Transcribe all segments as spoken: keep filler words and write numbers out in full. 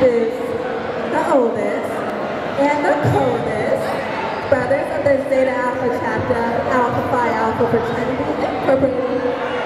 introduce the oldest and the coldest brothers of the Zeta Alpha chapter, Alpha Phi Alpha Fraternity Incorporated.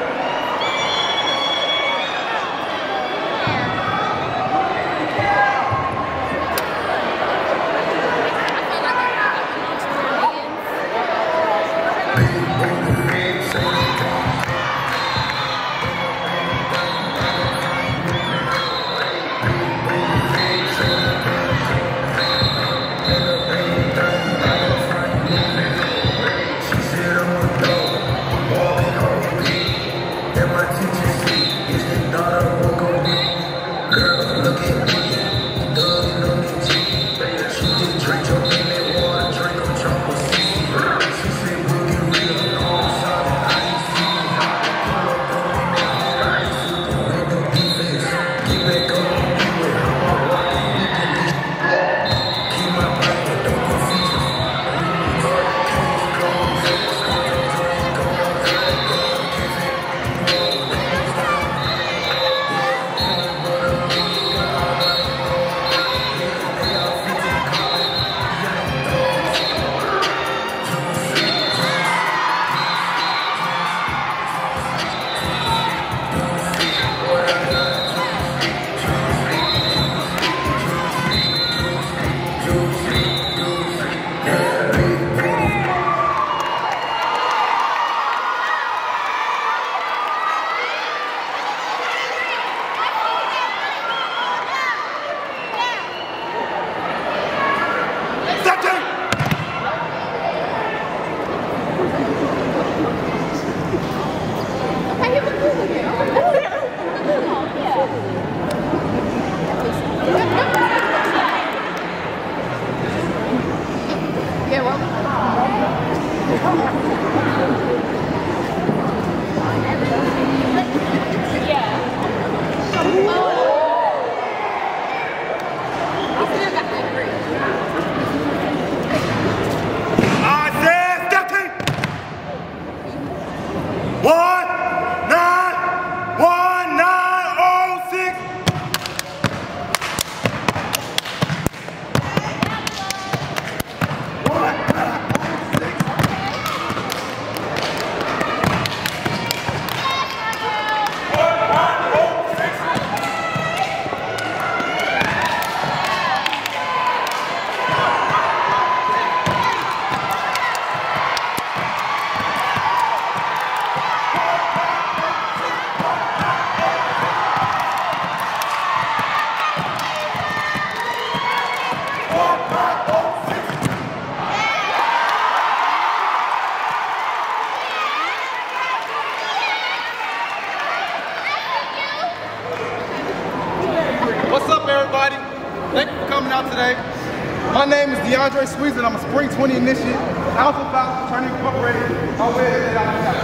What's up, everybody? Thank you for coming out today. My name is DeAndre Squeeze, and I'm a Spring twenty initiate, Alpha Phi Fraternity Incorporated. I'll wear it out of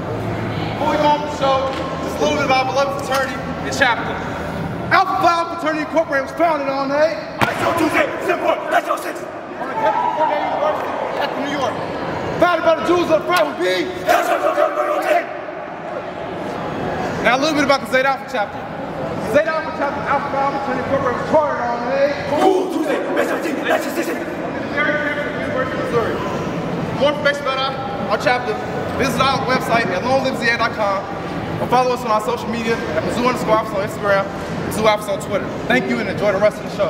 Before we go on with the show, just a little bit about beloved fraternity and chapter. Alpha Phi Fraternity Incorporated was founded on a I S O Tuesday, September, let's go six. On the campus of Fort Hays University, at New York. Founded by the Jews of the Friday with B. Now a little bit about the Zeta Alpha chapter. Zeta Alpha chapter, Alpha Phi Fraternity Incorporated was chartered on a Cool Tuesday, May seventeenth, nineteen sixty. Very campus of the University of Missouri. For more information about our, our chapter, visit our website at long live z a dot com or follow us on our social media at Mizzou underscore Office on Instagram, Mizzou Office on Twitter. Thank you and enjoy the rest of the show.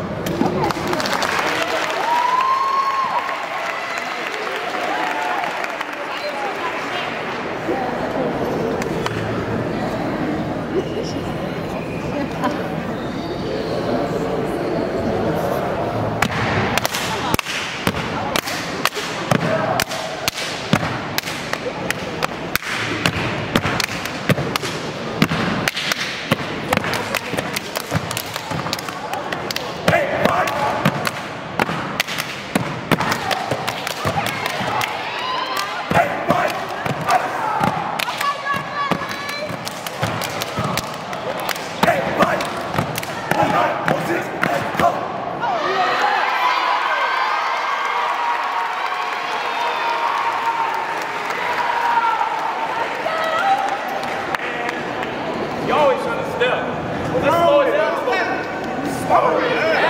Oh, yeah.